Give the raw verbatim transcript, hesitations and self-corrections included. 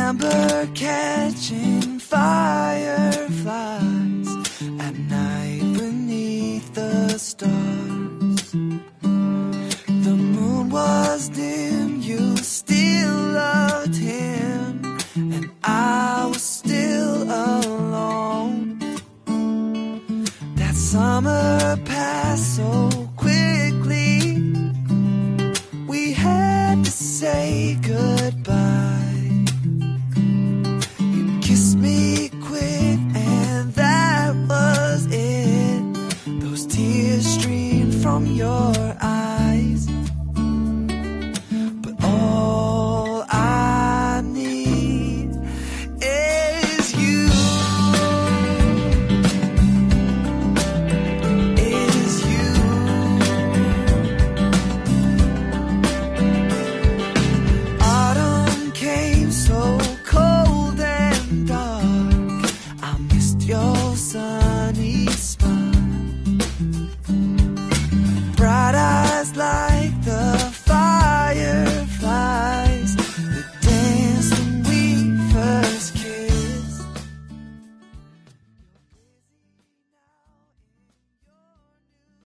remember catching fireflies at night beneath the stars. The moon was dim, you still loved him, and I was still alone. That summer passed so quickly, we had to say goodbye. You kissed me quick and that was it. Those tears streamed from your